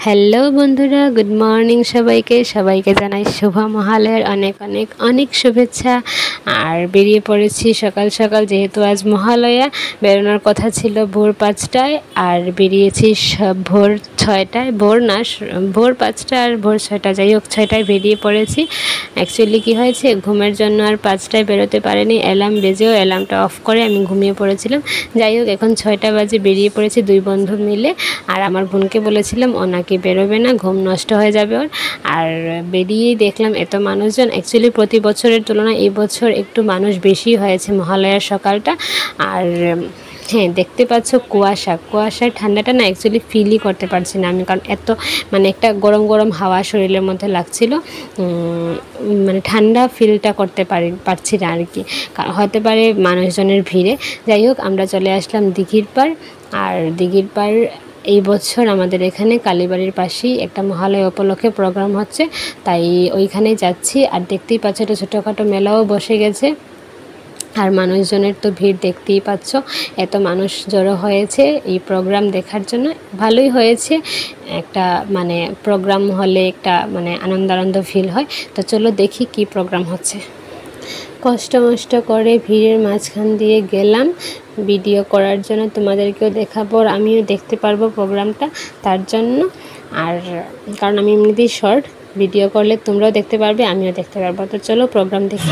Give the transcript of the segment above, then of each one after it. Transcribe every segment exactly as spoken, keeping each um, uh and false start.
Hello বন্ধুরা, good morning সবাইকে সবাইকে জানাই শুভ মহালয়ার অনেক অনেক অনেক শুভেচ্ছা। আর বেরিয়ে পড়েছি সকাল সকাল, যেহেতু আজ মহালয়া। বেরোনোর কথা ছিল ভোর পাঁচটায়, আর বেরিয়েছি ভোর ছয়টায়। ভোর না, ভোর পাঁচটা আর ভোর ছয়টা, যাই হোক ছয়টায় বেরিয়ে পড়েছি। অ্যাকচুয়ালি কী হয়েছে, ঘুমের জন্য আর পাঁচটায় বেরোতে পারিনি। অ্যালার্ম বেজেও অ্যালার্মটা অফ করে আমি ঘুমিয়ে পড়েছিলাম। যাই হোক এখন ছয়টা বাজে, বেরিয়ে পড়েছি দুই বন্ধু মিলে। আর আমার বোনকে বলেছিলাম ও নাকি বেরোবে না, ঘুম নষ্ট হয়ে যাবে ওর। আর বেরিয়েই দেখলাম এত মানুষজন। অ্যাকচুয়ালি প্রতি বছরের তুলনায় এই বছর একটু মানুষ বেশি হয়েছে মহালয়ার সকালটা। আর হ্যাঁ, দেখতে পাচ্ছ কুয়াশা, কুয়াশার ঠান্ডাটা না অ্যাকচুয়ালি ফিলই করতে পারছি না আমি, কারণ এত মানে একটা গরম গরম হাওয়া শরীরের মধ্যে লাগছিল। মানে ঠান্ডা ফিলটা করতে পারি পারছি না আর কি, হতে পারে মানুষজনের ভিড়ে। যাই হোক আমরা চলে আসলাম দিঘির পাড়। আর দিঘির পাড় এই বছর আমাদের এখানে কালীবাড়ির পাশেই একটা মহালয়া উপলক্ষে প্রোগ্রাম হচ্ছে, তাই ওইখানেই যাচ্ছি। আর দেখতেই পাচ্ছ একটা ছোটোখাটো মেলাও বসে গেছে। আর মানুষজনের তো ভিড় দেখতেই পাচ্ছ, এত মানুষ জড়ো হয়েছে এই প্রোগ্রাম দেখার জন্য। ভালোই হয়েছে, একটা মানে প্রোগ্রাম হলে একটা মানে আনন্দ আনন্দ ফিল হয়। তো চলো দেখি কি প্রোগ্রাম হচ্ছে। কষ্ট মষ্ট করে ভিড়ের মাঝখান দিয়ে গেলাম ভিডিও করার জন্য, তোমাদেরকেও দেখাবো আর আমিও দেখতে পারবো প্রোগ্রামটা, তার জন্য। আর কারণ আমি এমনিতেই শর্ট ভিডিও করলে তোমরাও দেখতে পারবে, আমিও দেখতে পারবো। তো চলো প্রোগ্রাম দেখি।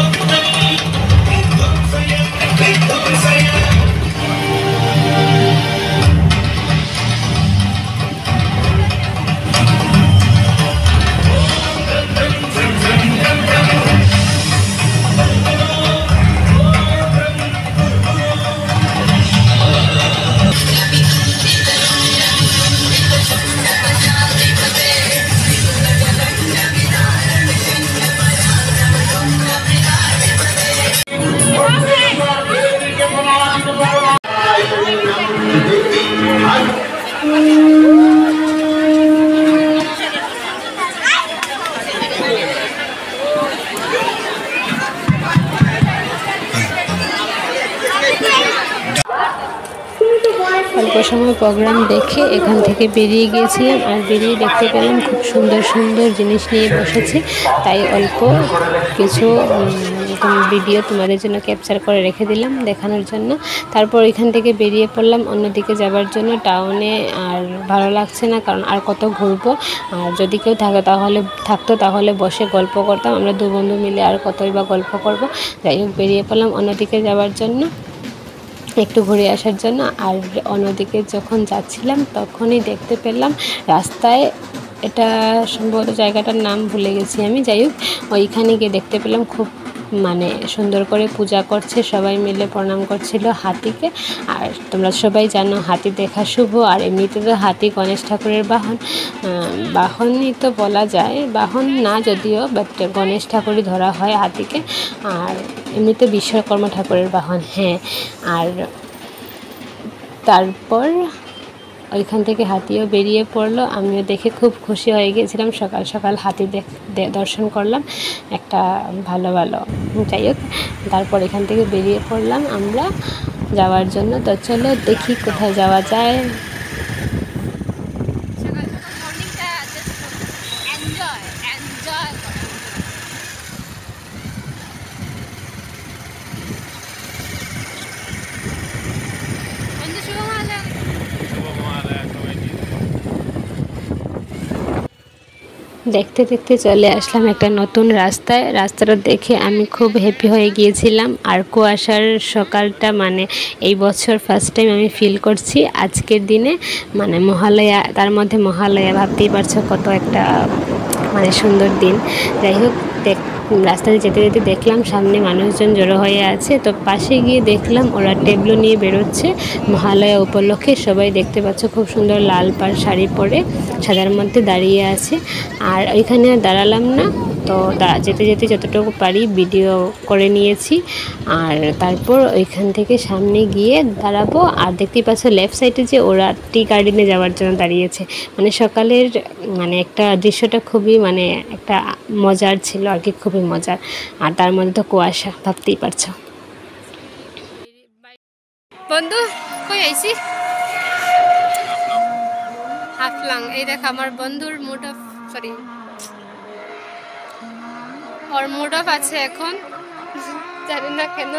অল্প সময় প্রোগ্রাম দেখে এখান থেকে বেরিয়ে গিয়েছিলাম। আর বেরিয়ে দেখতে পেলাম খুব সুন্দর সুন্দর জিনিস নিয়ে বসেছে, তাই অল্প কিছু ভিডিও তোমাদের জন্য ক্যাপচার করে রেখে দিলাম দেখানোর জন্য। তারপর এখান থেকে বেরিয়ে পড়লাম অন্যদিকে যাবার জন্য টাউনে। আর ভালো লাগছে না, কারণ আর কত ঘুরবো। আর যদি কেউ থাকে তাহলে থাকতো তাহলে বসে গল্প করতাম, আমরা দু বন্ধু মিলে আর কতই বা গল্প করব। যাই হোক বেরিয়ে পড়লাম অন্যদিকে যাওয়ার জন্য, একটু ঘুরে আসার জন্য। আর অন্যদিকে যখন যাচ্ছিলাম তখনই দেখতে পেলাম রাস্তায়, এটা সম্ভবত জায়গাটার নাম ভুলে গেছি আমি, যাই হোক ওইখানে গিয়ে দেখতে পেলাম খুব মানে সুন্দর করে পূজা করছে, সবাই মিলে প্রণাম করছিল হাতিকে। আর তোমরা সবাই জানো হাতি দেখা শুভ। আর এমনিতে তো হাতি গণেশ ঠাকুরের বাহন, বাহনই তো বলা যায়, বাহন না যদিও, বাট গণেশ ঠাকুরই ধরা হয় হাতিকে। আর এমনিতে বিশ্বকর্মা ঠাকুরের বাহন। হ্যাঁ, আর তারপর ওইখান থেকে হাতিও বেরিয়ে পড়লো, আমিও দেখে খুব খুশি হয়ে গিয়েছিলাম। সকাল সকাল হাতি দর্শন করলাম, একটা ভালো ভালো। যাই হোক তারপর এখান থেকে বেরিয়ে পড়লাম আমরা যাওয়ার জন্য। তো চলো দেখি কোথায় যাওয়া যায়। দেখতে দেখতে চলে আসলাম একটা নতুন রাস্তায়। রাস্তাটা দেখে আমি খুব হ্যাপি হয়ে গিয়েছিলাম। আর কুয়াশার সকালটা মানে এই বছর ফার্স্ট টাইম আমি ফিল করছি আজকের দিনে, মানে মহালয়া, তার মধ্যে মহালয়া, ভাবতেই পারছো কত একটা মানে সুন্দর দিন। যাই হোক দেখ রাস্তায় যেতে যেতে দেখলাম সামনে মানুষজন জড়ো হয়ে আছে, তো পাশে গিয়ে দেখলাম ওরা টেবলো নিয়ে বেরোচ্ছে মহালয়া উপলক্ষে। সবাই দেখতে পাচ্ছ খুব সুন্দর লাল পাড় শাড়ি পরে সাদার মধ্যে দাঁড়িয়ে আছে। আর ওইখানে আর দাঁড়ালাম না, তো যেতে যেতে যতটুকু পারি ভিডিও করে নিয়েছি। আর তারপর ওইখান থেকে সামনে গিয়ে দাঁড়াবো। আর দেখতেই পাচ্ছ লেফট সাইডে যে ওরা টি গার্ডেনে যাওয়ার জন্য দাঁড়িয়েছে। মানে সকালের মানে একটা দৃশ্যটা খুবই মানে একটা মজার ছিল আর কি, খুবই মজার। আর তার মধ্যে তো কুয়াশা, ভাবতেই পারছো। বন্ধু কই আইছি হাফলং। এই দেখো আমার বন্ধুর মুড অফ, সরি ওর মুড অফ আছে এখন, জানি না কেন,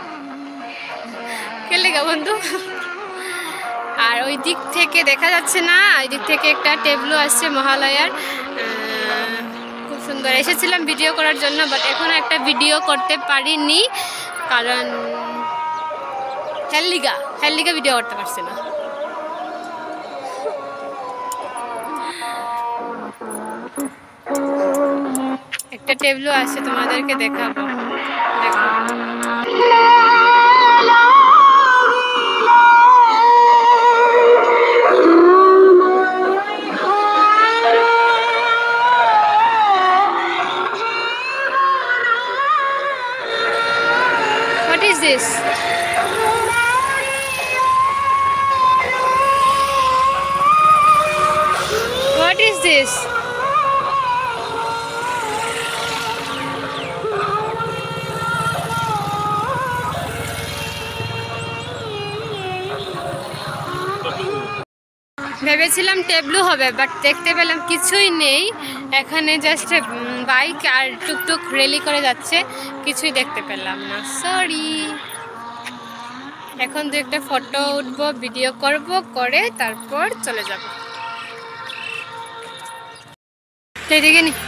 কেলেগা বন্ধু। আর ওই দিক থেকে দেখা যাচ্ছে না, ওই দিক থেকে একটা টেবলু আসছে মহালয়ার, খুব সুন্দর। এসেছিলাম ভিডিও করার জন্য, বাট এখন একটা ভিডিও করতে পারিনি কারণ হেললিগা হেললিগা ভিডিও করতে পারছি না। একটা টেবলু আছে, তোমাদেরকে দেখাবো, দেখো। What is this? What is this? ভেবেছিলাম টেবলু হবে, বাট দেখতে পেলাম কিছুই নেই এখানে, জাস্ট বাইক আর টুকটুক রেলি করে যাচ্ছে, কিছুই দেখতে পেলাম না, সরি। এখন তো একটা ফটো উঠবো, ভিডিও করব, করে তারপর চলে যাব। এদিকে নি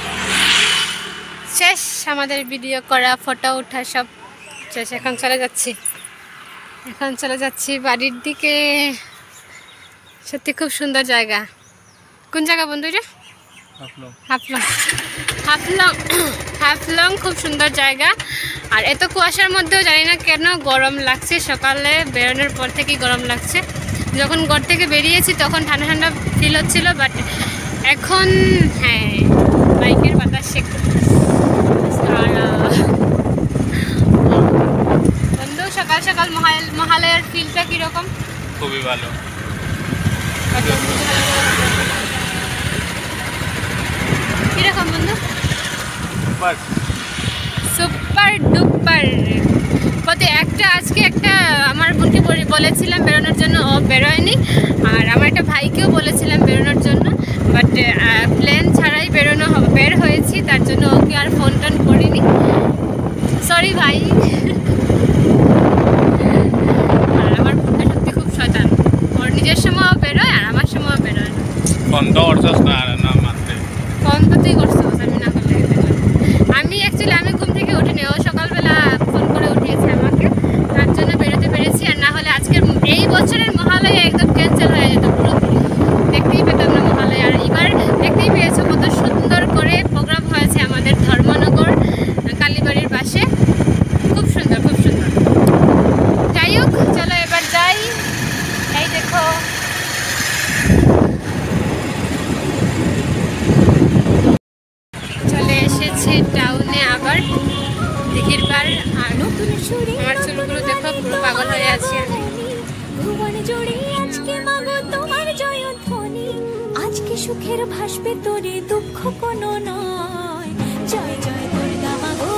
শেষ আমাদের ভিডিও করা, ফটো ওঠা সব শেষ। এখন চলে যাচ্ছি, এখন চলে যাচ্ছি বাড়ির দিকে। সত্যি খুব সুন্দর জায়গা। কোন জায়গা বন্ধু এটা? হাফলং। হাফলং হাফলং খুব সুন্দর জায়গা। আর এত কুয়াশার মধ্যেও জানি না কেন গরম লাগছে, সকালে বেরোনোর পর থেকেই গরম লাগছে। যখন ঘর থেকে বেরিয়েছি তখন ঠান্ডা ঠান্ডা ফিল হচ্ছিল, বাট এখন হ্যাঁ বাইকের বাতাস বন্ধু। সকাল সকাল মহালয়ার ফিলটা কীরকম? খুবই ভালো। কিরকম বন্ধু? Super duper. প্রতি একটা আজকে একটা আমার বোনকে বলেছিলাম বেরোনোর জন্য, ও বেরোয়নি। আর আমার একটা ভাইকেও বলেছিলাম বেরোনোর জন্য, বাট প্ল্যান ছাড়াই বেরোনো বের হয়েছি, তার জন্য ওকে আর ফোন টোন করিনি, সরি ভাই। আর আমার বোনটা সত্যি খুব শয়তান, ওর নিজের সময়ও বেরোয় আর আমার সময়ও বেরোয় না। ফোন তো করছস না? না মানতে ফোন তো তুই করছিস, আমি না করলে। আমি অ্যাকচুয়ালি আমি ঘুম থেকে উঠিনি, ও সকালবেলা ফোন করে উঠিয়েছে আমাকে, তার জন্য বেরোতে পেরেছি। আর না হলে আজকের এই বছরের মহালয়া একদম ক্যান্সেল হয়ে যেত পুরোপুরি, দেখতেই পেতাম না মহালয়া। আর এবার দেখতেই পেয়েছো কত সুন্দর করে প্রোগ্রাম হয়েছে আমাদের ধর্মনগর কালীবাড়ির পাশে, খুব সুন্দর খুব সুন্দর। যাই হোক চলো এবার যাই। এই দেখো চলে এসেছে টাউনে আবার দিঘির পার। আর আমার চুলগুলো দেখো পুরো পাগল হয়ে আছি আমি। আজকে সুখের ভাসবে তোরে, দুঃখ কোনো নয়। জয় জয় দুর্গা মাগো,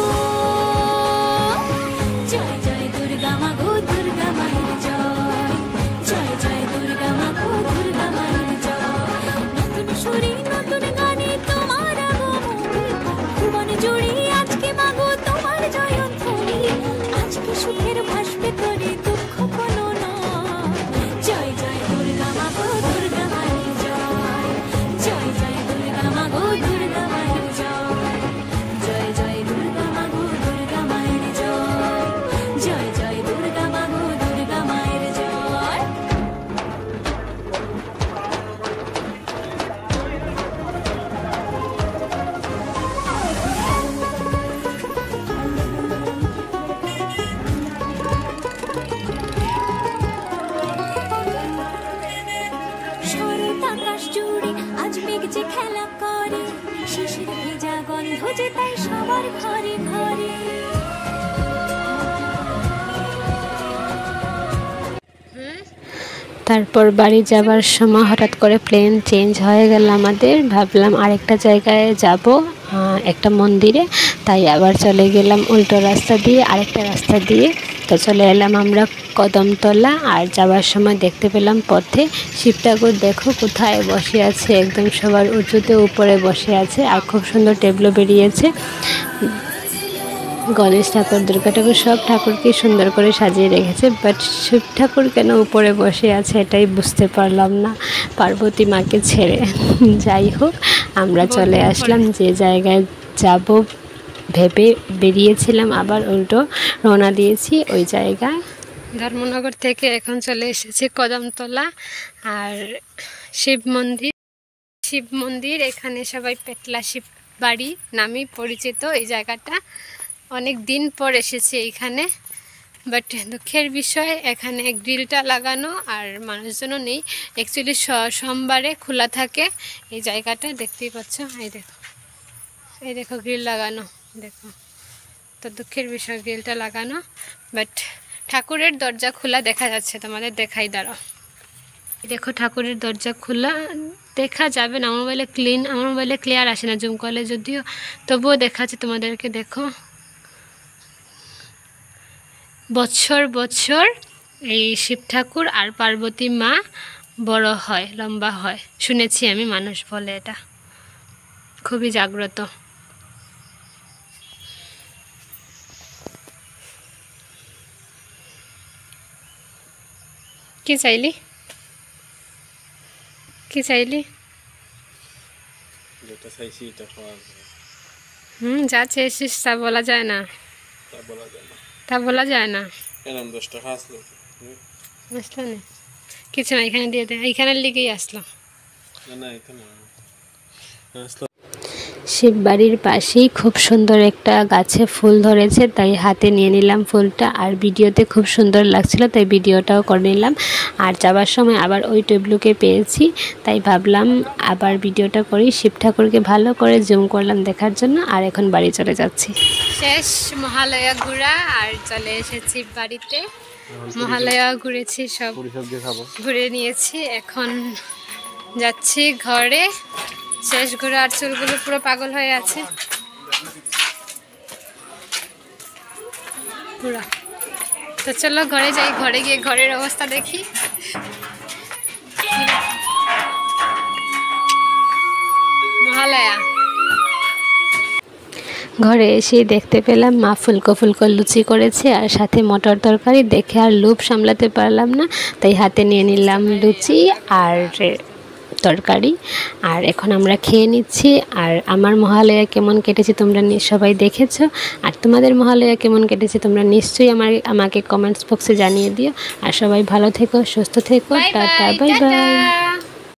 জয় জয় দুর্গা মাগো, দুর্গা মায়ের জয়। জয় জয় দুর্গা মাগো, দুর্গা মায়ের জয়। নতুন সুরে নতুন গানে তোমার আগমনী, ভুবন জুড়ে আজকে মাগো তোমার জয়ধ্বনি। আজকে সুখের ভাসবে তোরে, দুঃখ কোনো নয়। জয় জয় দুর্গা মাগো, দুর্গা মায়ের জয়। জয় জয় দুর্গা মাগো, দুর্গা মায়ের জয়। জয় জয় দুর্গা মাগো, দুর্গা মায়ের জয়। জয় জয় দুর্গা মাগো, দুর্গা মায়ের জয়। শরৎ আকাশ জুড়ে আজ মেঘ যে খেলা করে, শিশির ভেজা গন্ধ যে তাই সবার ঘরে ঘরে। তারপর বাড়ি যাবার সময় হঠাৎ করে প্লেন চেঞ্জ হয়ে গেল আমাদের, ভাবলাম আরেকটা জায়গায় যাব, একটা মন্দিরে, তাই আবার চলে গেলাম উল্টো রাস্তা দিয়ে, আরেকটা রাস্তা দিয়ে। তো চলে এলাম আমরা কদমতলা। আর যাওয়ার সময় দেখতে পেলাম পথে শিব ঠাকুর, দেখো কোথায় বসে আছে, একদম সবার উঁচুতে উপরে বসে আছে। আর খুব সুন্দর টেবলো বেরিয়েছে। গণেশ ঠাকুর, দুর্গা ঠাকুর, সব ঠাকুরকে সুন্দর করে সাজিয়ে রেখেছে, বাট শিব ঠাকুর কেন উপরে বসে আছে এটাই বুঝতে পারলাম না, পার্বতী মাকে ছেড়ে। যাই হোক, আমরা চলে আসলাম যে জায়গায় যাব ভেবে বেরিয়েছিলাম, আবার উল্টো রওনা দিয়েছি ওই জায়গায়। ধর্মনগর থেকে এখন চলে এসেছি কদমতলা আর শিব মন্দির। শিব মন্দির এখানে সবাই পেটলা শিব বাড়ি নামে পরিচিত। এই জায়গাটা অনেক দিন পর এসেছি এইখানে, বাট দুঃখের বিষয় এখানে গ্রিলটা লাগানো আর মানুষজনও নেই। অ্যাকচুয়ালি সোমবারে খোলা থাকে এই জায়গাটা, দেখতেই পাচ্ছ। এই দেখো, এই দেখো গ্রিল লাগানো, দেখো। তো দুঃখের বিষয় গ্রিলটা লাগানো, বাট ঠাকুরের দরজা খোলা দেখা যাচ্ছে, তোমাদের দেখাই দাঁড়াও। দেখো ঠাকুরের দরজা খোলা দেখা যাবে না, আমার মোবাইলে ক্লিন আমার মোবাইলে ক্লিয়ার আসে না জুম করলে, যদিও তবুও দেখাচ্ছে তোমাদেরকে। দেখো, বছর বছর এই শিব ঠাকুর আর পার্বতী মা বড় হয়, লম্বা হয়, শুনেছি আমি, মানুষ বলে এটা খুবই জাগ্রত। কি চাইলি কি চাইলি যেটা চাইছি এটা পাওয়া যায়। হুম, যা চেয়েছিস তা বলা যায় না, তা বলা যায় না, তা বলা যায় না। এরকম দশ টাকা আসলো আসলো না কিছু না, এখানে দিয়ে দে, এইখানের লিগেই আসলো। না না এখানে আসলো। শিব বাড়ির পাশেই খুব সুন্দর একটা গাছে ফুল ধরেছে, তাই হাতে নিয়ে নিলাম ফুলটা। আর ভিডিওতে খুব সুন্দর লাগছিল, তাই ভিডিওটাও করে নিলাম। আর যাবার সময় আবার ওই টেবলুকে পেয়েছি, তাই ভাবলাম আবার ভিডিওটা করি। শিব ঠাকুরকে ভালো করে জুম করলাম দেখার জন্য। আর এখন বাড়ি চলে যাচ্ছি। শেষ মহালয়া ঘোরা, আর চলে এসেছি বাড়িতে। মহালয়া ঘুরেছি, সব ঘুরে নিয়েছি, এখন যাচ্ছি ঘরে। শেষ ঘুরে, আর চুলগুলো পুরো পাগল হয়ে আছে পুরো। তো চলো ঘরে যাই, ঘরে গিয়ে ঘরের অবস্থা দেখি। মহালয়া ঘরে এসে দেখতে পেলাম মা ফুলকো ফুলকো লুচি করেছে আর সাথে মটর তরকারি, দেখে আর লোভ সামলাতে পারলাম না, তাই হাতে নিয়ে নিলাম লুচি আর তরকারি। আর এখন আমরা খেয়ে নিচ্ছি। আর আমার মহালয়া কেমন কেটেছে তোমরা সবাই দেখেছো, আর তোমাদের মহালয়া কেমন কেটেছে তোমরা নিশ্চয়ই আমার আমাকে কমেন্টস বক্সে জানিয়ে দিও। আর সবাই ভালো থেকো, সুস্থ থেকো, টাটা, বাই বাই।